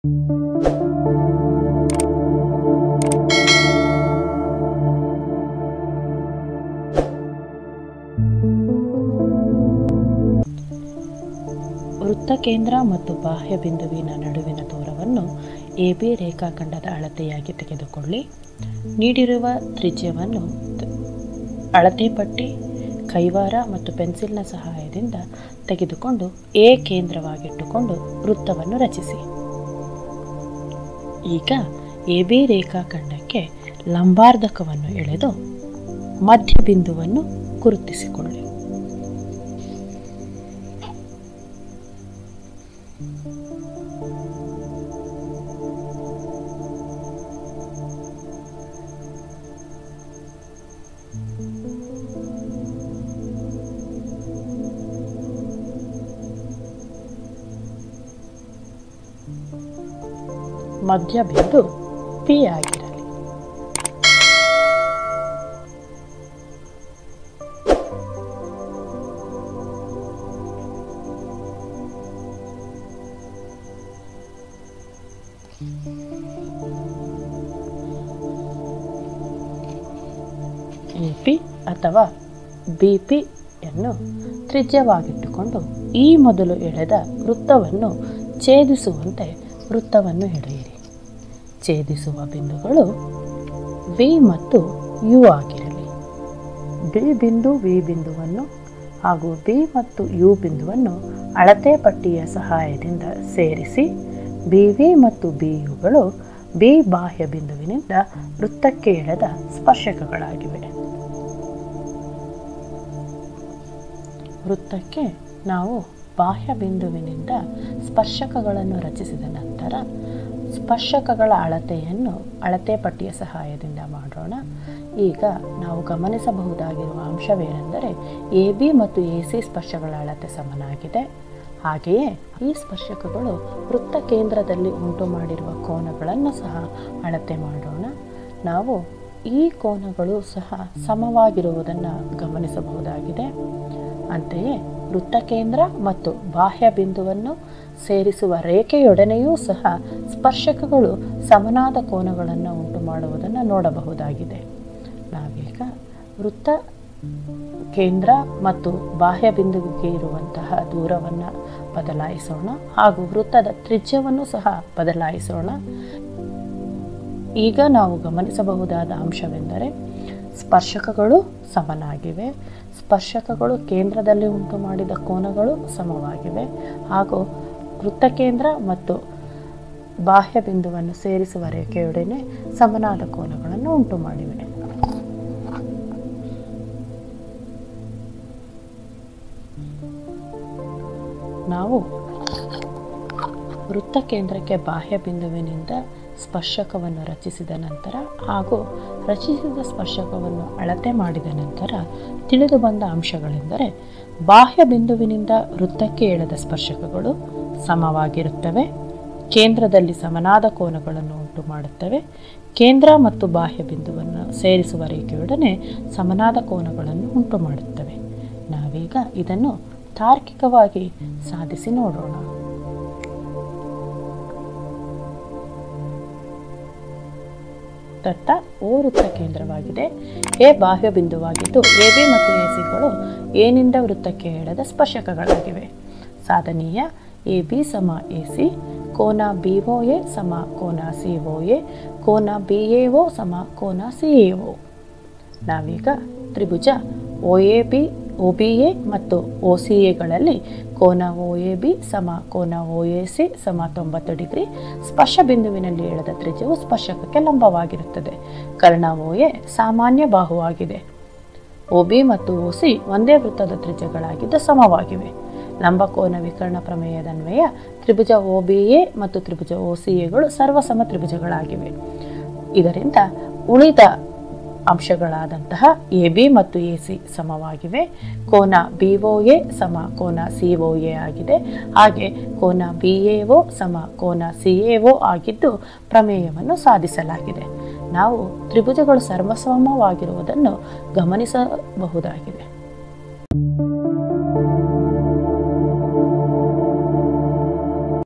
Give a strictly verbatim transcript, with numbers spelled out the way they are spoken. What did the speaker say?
ವೃತ್ತ ಕೇಂದ್ರ ಮತ್ತು ಬಾಹ್ಯ ಬಿಂದುವಿನ ನಡುವಿನ ದೂರವನ್ನು ಎ ಬಿ ರೇಖಾಖಂಡದ ಅಳತೆಯಾಗಿ ತೆಗೆದುಕೊಳ್ಳಿ. ನೀಡಿರುವ ತ್ರಿಜ್ಯವನ್ನು ಅಳತೆ ಪಟ್ಟಿ, ಕೈವಾರ ಮತ್ತು ಪೆನ್ಸಿಲ್ನ ಸಹಾಯದಿಂದ ತೆಗೆದುಕೊಂಡು ಎ ಕೇಂದ್ರವಾಗಿಟ್ಟುಕೊಂಡು ವೃತ್ತವನ್ನು ರಚಿಸಿ. ಈಗ ಎ ಬಿ ರೇಖಾಖಂಡಕ್ಕೆ ಲಂಬಾರ್ಧಕವನ್ನು ಎಳೆದು ಮಧ್ಯ ಬಿಂದುವನ್ನು ಗುರುತಿಸಿಕೊಳ್ಳಿ. ಮಧ್ಯ ಬಿಂದು ಪಿ ಆಗಿರಲಿ. ಎ ಪಿ ಅಥವಾ ಬಿ ಪಿ ಯನ್ನು ತ್ರಿಜ್ಯವಾಗಿಟ್ಟುಕೊಂಡು ಈ ಮೊದಲು ಎಳೆದ ವೃತ್ತವನ್ನು ಛೇದಿಸುವಂತೆ ವೃತ್ತವನ್ನು ಎಳೆಯಿರಿ. ಛೇದಿಸುವ ಬಿಂದುಗಳು ವಿ ಮತ್ತು ಯು ಆಗಿರಲಿ. ಬಿ ಬಿಂದು ವಿ ಬಿಂದುವನ್ನು ಹಾಗೂ ಬಿ ಮತ್ತು ಯು ಬಿಂದುವನ್ನು ಅಳತೆ ಪಟ್ಟಿಯ ಸಹಾಯದಿಂದ ಸೇರಿಸಿ ಬಿ ವಿ ಮತ್ತು ಬಿ ಯುಗಳು ಬಿ ಬಾಹ್ಯ ಬಿಂದುವಿನಿಂದ ವೃತ್ತಕ್ಕೆ ಎಳೆದ ಸ್ಪರ್ಶಕಗಳಾಗಿವೆ. ವೃತ್ತಕ್ಕೆ ನಾವು ಬಾಹ್ಯ ಬಿಂದುವಿನಿಂದ ಸ್ಪರ್ಶಕಗಳನ್ನು ರಚಿಸಿದ ನಂತರ ಸ್ಪರ್ಶಕಗಳ ಅಳತೆಯನ್ನು ಅಳತೆ ಪಟ್ಟಿಯ ಸಹಾಯದಿಂದ ಮಾಡೋಣ. ಈಗ ನಾವು ಗಮನಿಸಬಹುದಾಗಿರುವ ಅಂಶವೇನೆಂದರೆ ಎ ಬಿ ಮತ್ತು ಎ ಸಿ ಸ್ಪರ್ಶಗಳ ಅಳತೆ ಸಮನಾಗಿದೆ. ಹಾಗೆಯೇ ಈ ಸ್ಪರ್ಶಕಗಳು ವೃತ್ತ ಕೇಂದ್ರದಲ್ಲಿ ಉಂಟು ಮಾಡಿರುವ ಕೋನಗಳನ್ನು ಸಹ ಅಳತೆ ಮಾಡೋಣ. ನಾವು ಈ ಕೋನಗಳು ಸಹ ಸಮವಾಗಿರುವುದನ್ನು ಗಮನಿಸಬಹುದಾಗಿದೆ. ಅಂತೆಯೇ ವೃತ್ತ ಕೇಂದ್ರ ಮತ್ತು ಬಾಹ್ಯ ಬಿಂದುವನ್ನು ಸೇರಿಸುವ ರೇಖೆಯೊಡನೆಯೂ ಸಹ ಸ್ಪರ್ಶಕಗಳು ಸಮನಾದ ಕೋನಗಳನ್ನು ಉಂಟು ಮಾಡುವುದನ್ನು ನೋಡಬಹುದಾಗಿದೆ. ನಾವೀಗ ವೃತ್ತ ಕೇಂದ್ರ ಮತ್ತು ಬಾಹ್ಯ ಬಿಂದುವಿಗೆ ಇರುವಂತಹ ದೂರವನ್ನು ಬದಲಾಯಿಸೋಣ ಹಾಗೂ ವೃತ್ತದ ತ್ರಿಜ್ಯವನ್ನು ಸಹ ಬದಲಾಯಿಸೋಣ. ಈಗ ನಾವು ಗಮನಿಸಬಹುದಾದ ಅಂಶವೆಂದರೆ ಸ್ಪರ್ಶಕಗಳು ಸಮನಾಗಿವೆ, ಸ್ಪರ್ಶಕಗಳು ಕೇಂದ್ರದಲ್ಲಿ ಉಂಟು ಮಾಡಿದ ಕೋನಗಳು ಸಮವಾಗಿವೆ ಹಾಗೂ ವೃತ್ತ ಕೇಂದ್ರ ಮತ್ತು ಬಾಹ್ಯ ಬಿಂದುವನ್ನು ಸೇರಿಸುವ ರೇಖೆಯೊಡನೆ ಸಮನಾದ ಕೋನಗಳನ್ನು ಉಂಟು ಮಾಡಿವೆ. ನಾವು ವೃತ್ತ ಕೇಂದ್ರಕ್ಕೆ ಬಾಹ್ಯ ಬಿಂದುವಿನಿಂದ ಸ್ಪರ್ಶಕವನ್ನು ರಚಿಸಿದ ನಂತರ ಹಾಗೂ ರಚಿಸಿದ ಸ್ಪರ್ಶಕವನ್ನು ಅಳತೆ ಮಾಡಿದ ನಂತರ ತಿಳಿದು ಬಂದ ಅಂಶಗಳೆಂದರೆ ಬಾಹ್ಯ ಬಿಂದುವಿನಿಂದ ವೃತ್ತಕ್ಕೆ ಎಳೆದ ಸ್ಪರ್ಶಕಗಳು ಸಮವಾಗಿರುತ್ತವೆ, ಕೇಂದ್ರದಲ್ಲಿ ಸಮನಾದ ಕೋನಗಳನ್ನು ಉಂಟು ಮಾಡುತ್ತವೆ, ಕೇಂದ್ರ ಮತ್ತು ಬಾಹ್ಯ ಬಿಂದುವನ್ನು ಸೇರಿಸುವ ರೇಖೆಯೊಡನೆ ಸಮನಾದ ಕೋನಗಳನ್ನು ಉಂಟು ಮಾಡುತ್ತವೆ. ನಾವೀಗ ಇದನ್ನು ತಾರ್ಕಿಕವಾಗಿ ಸಾಧಿಸಿ ನೋಡೋಣ. ವೃತ್ತ ಓ ವೃತ್ತ ಕೇಂದ್ರವಾಗಿದೆ. ಎ ಬಾಹ್ಯ ಬಿಂದುವಾಗಿದ್ದು ಎ ಬಿ ಮತ್ತು ಎ ಸಿಗಳು ಎನಿಂದ ವೃತ್ತಕ್ಕೆ ಎಳೆದ ಸ್ಪರ್ಶಕಗಳಾಗಿವೆ. ಸಾಧನೀಯ ಎ ಬಿ ಸಮ ಎ ಸಿ, ಕೋನ ಬಿ ಒ ಎ ಸಮ ಕೋನ ಸಿ ಒ ಎ, ಕೋನ ಬಿ ಎ ಒ ಸಮ ಕೋನ ಸಿ ಎ ಒ. ನಾವೀಗ ತ್ರಿಭುಜ O A B O B A ಮತ್ತು ಒ ಸಿ ಎಗಳಲ್ಲಿ ಕೋನ ಒ ಎ ಬಿ ಸಮ ಕೋನ ಒ ಎ ಸಿ ಸಮ ತೊಂಬತ್ತು ಡಿಗ್ರಿ, ಸ್ಪರ್ಶ ಬಿಂದುವಿನಲ್ಲಿ ಎಳೆದ ತ್ರಿಜ್ಯವು ಸ್ಪರ್ಶಕಕ್ಕೆ ಲಂಬವಾಗಿರುತ್ತದೆ. ಕರ್ಣ ಒ ಎ ಸಾಮಾನ್ಯ ಬಾಹುವಾಗಿದೆ. ಒ ಬಿ ಮತ್ತು ಒ ಸಿ ಒಂದೇ ವೃತ್ತದ ತ್ರಿಜ್ಯಗಳಾಗಿದ್ದು ಸಮವಾಗಿವೆ. ಲಂಬಕೋನ ವಿಕರ್ಣ ಪ್ರಮೇಯದನ್ವಯ ತ್ರಿಭುಜ ಒ ಬಿ ಎ ಮತ್ತು ತ್ರಿಭುಜ ಒ ಸಿ ಎಗಳು ಸರ್ವಸಮ ತ್ರಿಭುಜಗಳಾಗಿವೆ. ಇದರಿಂದ ಉಳಿದ ಅಂಶಗಳಾದಂತಹ ಎ ಬಿ ಮತ್ತು ಎ ಸಿ ಸಮವಾಗಿವೆ. ಕೋನ ಬಿ ಒ ಎ ಸಮ ಕೋನ ಸಿ ಒ ಎ ಆಗಿದೆ. ಹಾಗೆ ಕೋನ ಬಿ ಎ ಒ ಸಮ ಕೋನ ಸಿ ಎ ಒ ಆಗಿದ್ದು ಪ್ರಮೇಯವನ್ನು ಸಾಧಿಸಲಾಗಿದೆ. ನಾವು ತ್ರಿಭುಜಗಳು ಸರ್ವಸಮವಾಗಿರುವುದನ್ನು ಗಮನಿಸಬಹುದಾಗಿದೆ.